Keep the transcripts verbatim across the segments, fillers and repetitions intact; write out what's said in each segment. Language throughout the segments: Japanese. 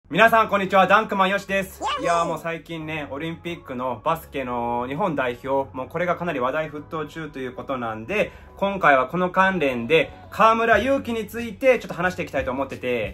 皆さんこんにちは、ダンクマンよしです。いやーもう最近ね、オリンピックのバスケの日本代表、もうこれがかなり話題沸騰中ということなんで、今回はこの関連で河村勇輝についてちょっと話していきたいと思ってて、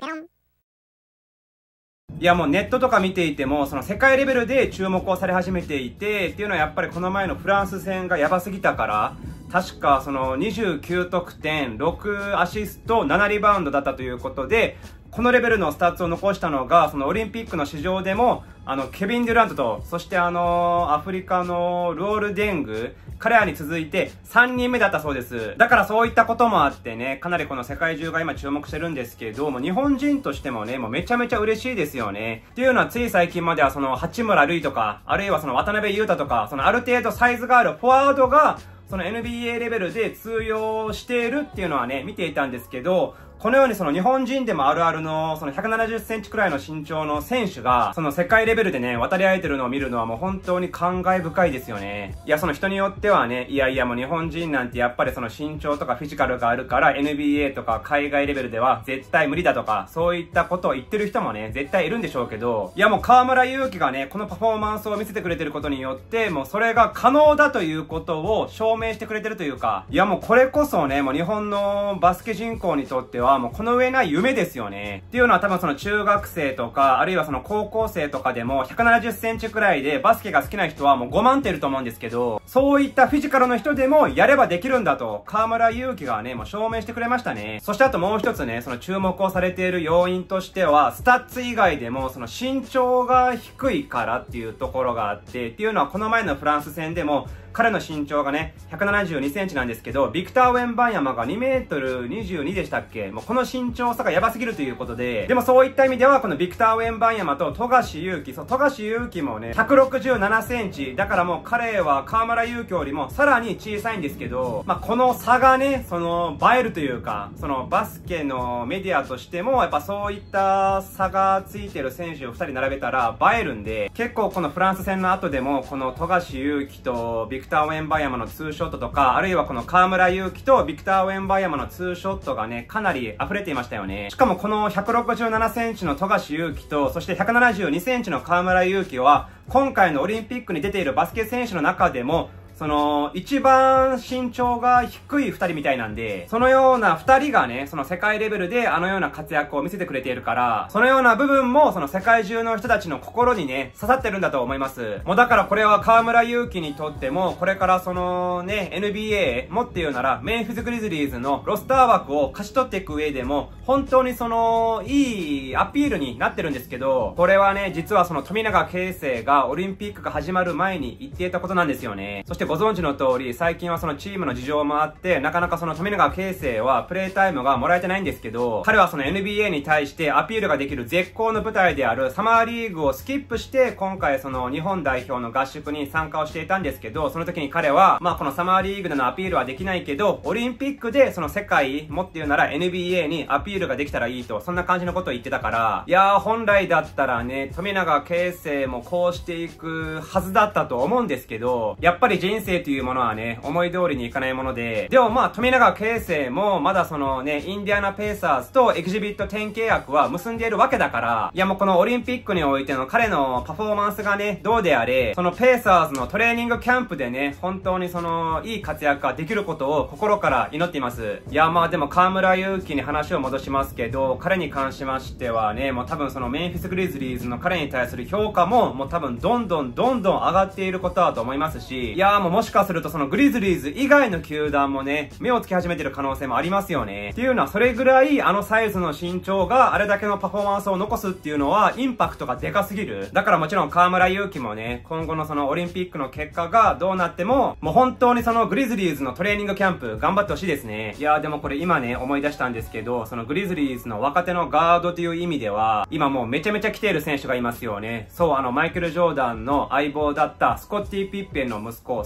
いやもうネットとか見ていても、その世界レベルで注目をされ始めていて、っていうのはやっぱりこの前のフランス戦がやばすぎたから、確かそのにじゅうきゅうとくてん、ろくアシスト、ななリバウンドだったということで、このレベルのスタッツを残したのが、そのオリンピックの市場でも、あの、ケビン・デュラントと、そしてあの、アフリカのルオール・デング、彼らに続いてさんにんめだったそうです。だからそういったこともあってね、かなりこの世界中が今注目してるんですけど、もう日本人としてもね、もうめちゃめちゃ嬉しいですよね。っていうのはつい最近まではその八村塁とか、あるいはその渡辺裕太とか、そのある程度サイズがあるフォワードが、その エヌビーエー レベルで通用しているっていうのはね、見ていたんですけど、このようにその日本人でもあるあるのそのひゃくななじゅっセンチくらいの身長の選手がその世界レベルでね渡り合えてるのを見るのはもう本当に感慨深いですよね。いやその人によってはね、いやいやもう日本人なんてやっぱりその身長とかフィジカルがあるから エヌビーエー とか海外レベルでは絶対無理だとかそういったことを言ってる人もね絶対いるんでしょうけど、いやもう河村勇輝がねこのパフォーマンスを見せてくれてることによってもうそれが可能だということを証明してくれてるというか、いやもうこれこそねもう日本のバスケ人口にとってはもうこの上ない夢ですよね。っていうのは多分その中学生とか、あるいはその高校生とかでもひゃくななじゅっセンチくらいでバスケが好きな人はもうごまんっていると思うんですけど、そういったフィジカルの人でもやればできるんだと、河村勇輝がね、もう証明してくれましたね。そしてあともう一つね、その注目をされている要因としては、スタッツ以外でもその身長が低いからっていうところがあって、っていうのはこの前のフランス戦でも、彼の身長がね、ひゃくななじゅうにセンチなんですけど、ビクター・ウェンバンヤマがにメートルにじゅうにでしたっけ？もうこの身長差がやばすぎるということで、でもそういった意味では、このビクター・ウェンバンヤマと富樫勇樹、そう、富樫勇樹もね、ひゃくろくじゅうななセンチ、だからもう彼は河村勇輝よりもさらに小さいんですけど、まあ、この差がね、その、映えるというか、そのバスケのメディアとしても、やっぱそういった差がついてる選手をふたり並べたら映えるんで、結構このフランス戦の後でも、この富樫勇樹とビクター・ウェンバンヤマのツーショットとか、あるいはこの河村勇輝とビクター・ウェンバンヤマのツーショットがね、かなり溢れていましたよね。しかもこのひゃくろくじゅうななセンチの富樫勇樹と、そしてひゃくななじゅうにセンチの河村勇輝は、今回のオリンピックに出ているバスケ選手の中でも、その、一番身長が低い二人みたいなんで、そのような二人がね、その世界レベルであのような活躍を見せてくれているから、そのような部分もその世界中の人たちの心にね、刺さってるんだと思います。もうだからこれは河村勇輝にとっても、これからそのね、エヌビーエー もっていうなら、メンフィスグリズリーズのロスター枠を勝ち取っていく上でも、本当にその、いいアピールになってるんですけど、これはね、実はその富永啓生がオリンピックが始まる前に言っていたことなんですよね。そしてご存知の通り、最近はそのチームの事情もあって、なかなかその富永啓生はプレータイムがもらえてないんですけど、彼はその エヌビーエー に対してアピールができる絶好の舞台であるサマーリーグをスキップして、今回その日本代表の合宿に参加をしていたんですけど、その時に彼は、まあこのサマーリーグでのアピールはできないけど、オリンピックでその世界もっていうなら エヌビーエー にアピールができたらいいと、そんな感じのことを言ってたから、いやー本来だったらね、富永啓生もこうしていくはずだったと思うんですけど、やっぱり人生というものはね、思い通りにいかないもので、でもまあ富永啓生もまだそのね、インディアナペイサーズとエキシビットテン契約は結んでいるわけだから、いやもうこのオリンピックにおいての彼のパフォーマンスがね、どうであれ、そのペイサーズのトレーニングキャンプでね、本当にそのいい活躍ができることを心から祈っています。いやまあでも河村勇輝に話を戻しますけど、彼に関しましてはね、もう多分そのメンフィスグリズリーズの彼に対する評価ももう多分どんどんどんどん上がっていることだと思いますし、いやもうもしかするとそのグリズリーズ以外の球団もね、目をつけ始めてる可能性もありますよね。っていうのはそれぐらいあのサイズの身長があれだけのパフォーマンスを残すっていうのはインパクトがでかすぎる。だからもちろん河村勇輝もね、今後のそのオリンピックの結果がどうなっても、もう本当にそのグリズリーズのトレーニングキャンプ頑張ってほしいですね。いやーでもこれ今ね、思い出したんですけど、そのグリズリーズの若手のガードという意味では、今もうめちゃめちゃ来ている選手がいますよね。そう、あのマイケル・ジョーダンの相棒だったスコッティ・ピッペンの息子、ス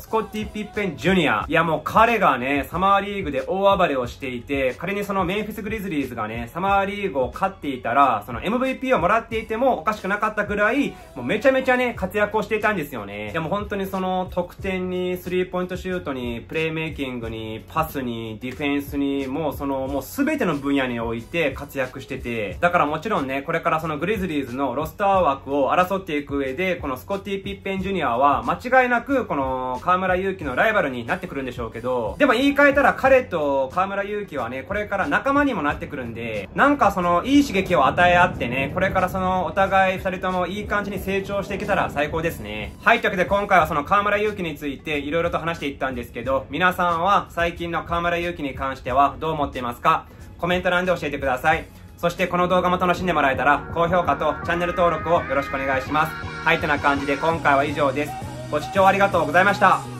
スコッティ・ピッペン・ジュニア。いやもう彼がね、サマーリーグで大暴れをしていて、仮にそのメンフィス・グリズリーズがね、サマーリーグを勝っていたら、その エムブイピー をもらっていてもおかしくなかったぐらい、もうめちゃめちゃね、活躍をしていたんですよね。でも本当にその得点に、スリーポイントシュートに、プレイメイキングに、パスに、ディフェンスに、もうその、もう全ての分野において活躍してて、だからもちろんね、これからそのグリズリーズのロスター枠を争っていく上で、このスコッティ・ピッペン・ジュニアは間違いなくこの河村勇輝のライバルになってくるんでしょうけど、でも言い換えたら彼と河村勇輝はね、これから仲間にもなってくるんで、なんかそのいい刺激を与え合ってね、これからそのお互い二人ともいい感じに成長していけたら最高ですね。はい、というわけで今回はその河村勇輝について色々と話していったんですけど、皆さんは最近の河村勇輝に関してはどう思っていますか？コメント欄で教えてください。そしてこの動画も楽しんでもらえたら高評価とチャンネル登録をよろしくお願いします。はい、てな感じで今回は以上です。ご視聴ありがとうございました。